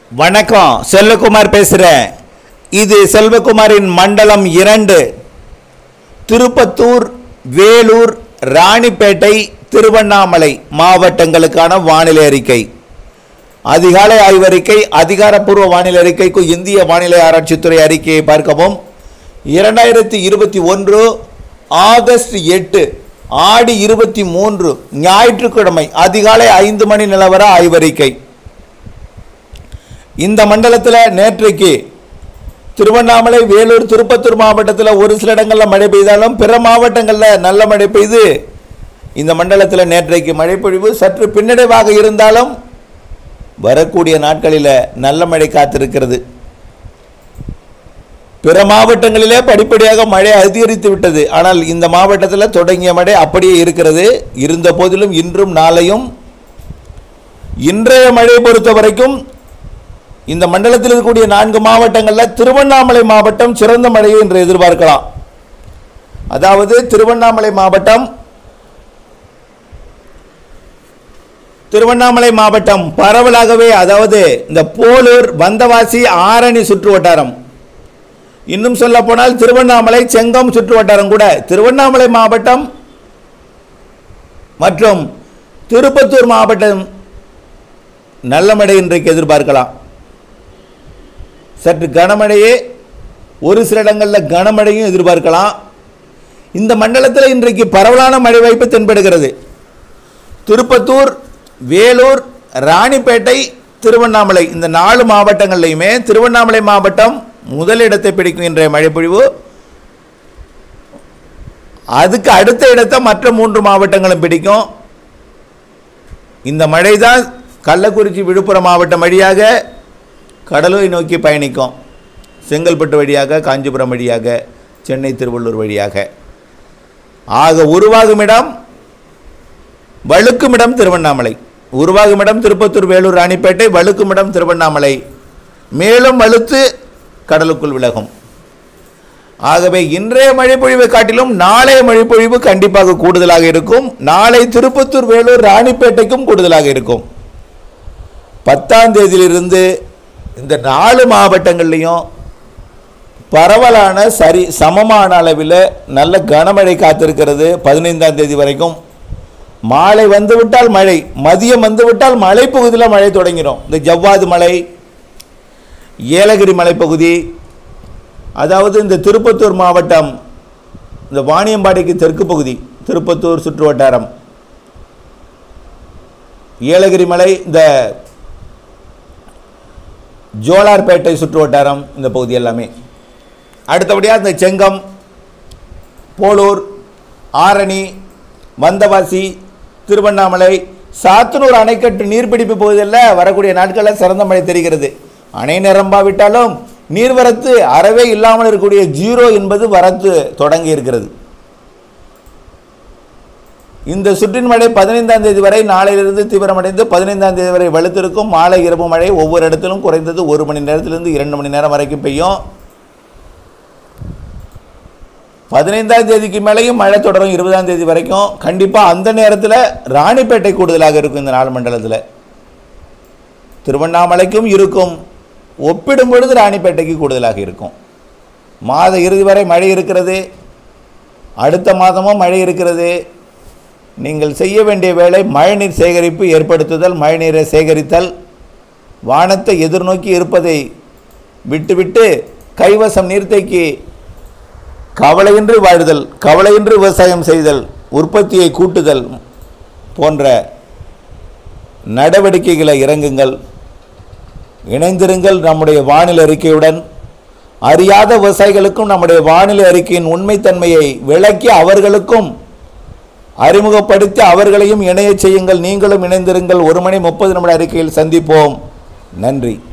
வணக்கம், செல்வகுமார் பேசுகிறேன். இது செல்வகுமாரின் மண்டலம் 2 திருப்பத்தூர், வேலூர், ராணிப்பேட்டை, திருவண்ணாமலை மாவட்டங்களுக்கான வானிலை அறிக்கை. அதிகாலை ஆய்வறிக்கை, அதிகாரப்பூர்வ வானிலை அறிக்கைக்கு இந்திய வானிலை ஆராய்ச்சித்துறை அறிக்கையை பார்க்கவும். 2021 ஆகஸ்ட் 8 ஆடி 23 ஞாயிற்றுக்கிழமை அதிகாலை 5 மணி நிலவர ஆய்வறிக்கை. இந்த மண்டலத்தில் நேற்றைக்கு திருவண்ணாமலை, வேலூர், திருப்பத்தூர் மாவட்டத்தில் ஒரு சில இடங்களில் மழை பெய்தாலும் பிற மாவட்டங்களில் நல்ல மழை பெய்து இந்த மண்டலத்தில் நேற்றைக்கு மழைப்பொழிவு சற்று பின்னடைவாக இருந்தாலும் வரக்கூடிய நாட்களில் நல்ல மழை காத்திருக்கிறது. பிற மாவட்டங்களிலே படிப்படியாக மழை அதிகரித்து விட்டது. ஆனால் இந்த மாவட்டத்தில் தொடங்கிய மழை அப்படியே இருக்கிறது. இருந்த போதிலும் இன்றும் நாளையும் இன்றைய மழை பொறுத்த வரைக்கும் இந்த மண்டலத்தில் இருக்கக்கூடிய 4 மாவட்டங்களில் திருவண்ணாமலை மாவட்டம் சிறந்த மழையை இன்று எதிர்பார்க்கலாம். அதாவது திருவண்ணாமலை மாவட்டம் பரவலாகவே, அதாவது இந்த போலூர், வந்தவாசி, ஆரணி சுற்று வட்டாரம், இன்னும் சொல்ல போனால் திருவண்ணாமலை, செங்கம் சுற்று வட்டாரம் கூட, திருவண்ணாமலை மாவட்டம் மற்றும் திருப்பத்தூர் மாவட்டம் நல்ல மழை இன்றைக்கு எதிர்பார்க்கலாம். சற்று கனமழையே, ஒரு சில இடங்களில் கனமழையும் எதிர்பார்க்கலாம். இந்த மண்டலத்தில் இன்றைக்கு பரவலான மழை வாய்ப்பு தென்படுகிறது. திருப்பத்தூர், வேலூர், ராணிப்பேட்டை, திருவண்ணாமலை இந்த 4 மாவட்டங்கள்லையுமே திருவண்ணாமலை மாவட்டம் முதலிடத்தை பிடிக்கும் இன்றைய மழைப்பொழிவு. அதுக்கு அடுத்த இடத்தை மற்ற 3 மாவட்டங்களும் பிடிக்கும். இந்த மழை தான் கள்ளக்குறிச்சி, விழுப்புரம் மாவட்டம் வழியாக கடலூரை நோக்கி பயணிக்கும். செங்கல்பட்டு வழியாக, காஞ்சிபுரம் வழியாக, சென்னை, திருவள்ளூர் வழியாக. ஆக உருவாகும் இடம், வழுக்கும் இடம் திருவண்ணாமலை, உருவாகும் இடம் திருப்பத்தூர், வேலூர், ராணிப்பேட்டை, வழுக்கும் இடம் திருவண்ணாமலை, மேலும் வலுத்து கடலுக்குள் விலகும். ஆகவே இன்றைய மழைப்பொழிவை காட்டிலும் நாளைய மழைப்பொழிவு கண்டிப்பாக கூடுதலாக இருக்கும். நாளை திருப்பத்தூர், வேலூர், ராணிப்பேட்டைக்கும் கூடுதலாக இருக்கும். 10ஆம் தேதியிலிருந்து இந்த 4 மாவட்டங்கள்லையும் பரவலான சமமான அளவில் நல்ல கனமழை காத்திருக்கிறது. 15ஆம் தேதி வரைக்கும் மாலை வந்துவிட்டால் மழை, மதியம் வந்துவிட்டால் மலைப்பகுதியில் மழை தொடங்கிடும். இந்த ஜவ்வாது மலை, ஏலகிரி மலைப்பகுதி, அதாவது இந்த திருப்பத்தூர் மாவட்டம், இந்த வாணியம்பாடிக்கு தெற்கு பகுதி, திருப்பத்தூர் சுற்று வட்டாரம், ஏலகிரி மலை, இந்த ஜோலார்பேட்டை சுற்று வட்டாரம், இந்த பகுதி எல்லாமே. அடுத்தபடியாக இந்த செங்கம், போலூர், ஆரணி, வந்தவாசி, திருவண்ணாமலை, சாத்தனூர் அணைக்கட்டு நீர்பிடிப்பு பகுதிகளில் வரக்கூடிய நாட்களில் சிறந்த மழை தெரிகிறது. அணை நிரம்பாவிட்டாலும் நீர்வரத்து அறவே இல்லாமல் இருக்கக்கூடிய 0 என்பது வரத்து தொடங்கி இருக்கிறது. இந்த சுற்றின் மழை 15ஆம் தேதி வரை, நாளையிலிருந்து தீவிரமடைந்து 15ஆம் தேதி வரை வலுத்திருக்கும். மாலை இரவு மழை ஒவ்வொரு இடத்திலும் குறைந்தது 1 மணி நேரத்திலிருந்து 2 மணி நேரம் வரைக்கும் பெய்யும். 15ஆம் தேதிக்கு மேலேயும் மழை தொடரும். 20ஆம் தேதி வரைக்கும் கண்டிப்பாக. அந்த நேரத்தில் ராணிப்பேட்டை கூடுதலாக இருக்கும். இந்த 4 மண்டலத்தில் திருவண்ணாமலைக்கும் இருக்கும், ஒப்பிடும் பொழுது ராணிப்பேட்டைக்கு கூடுதலாக இருக்கும். மாத இறுதி வரை மழை இருக்கிறது. அடுத்த மாதமும் மழை இருக்கிறது. நீங்கள் செய்ய வேண்டிய வேலை மழைநீர் சேகரிப்பு ஏற்படுத்துதல், மழைநீரை சேகரித்தல், வானத்தை எதிர்நோக்கி இருப்பதை விட்டுவிட்டு கைவசம் நீர்த்தேக்கி கவலையின்றி வாழ்தல், கவலையின்றி விவசாயம் செய்தல், உற்பத்தியை கூட்டுதல் போன்ற நடவடிக்கைகளை இறங்குங்கள். இணைந்திருங்கள் நம்முடைய வானிலை அறிக்கையுடன். அறியாத விவசாயிகளுக்கும் நம்முடைய வானிலை அறிக்கையின் உண்மைத்தன்மையை விளக்கி அவர்களுக்கும் அறிமுகப்படுத்தி அவர்களையும் இணைய செய்யுங்கள். நீங்களும் இணைந்திருங்கள். 1 மணி 30 நிமிட அறிக்கையில் சந்திப்போம். நன்றி.